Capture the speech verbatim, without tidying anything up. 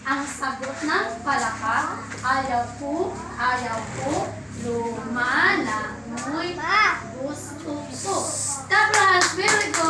Ang sagot ng palaka, ayaw po, ayaw po, lumalangoy, gusto po. Clap your hands, very good.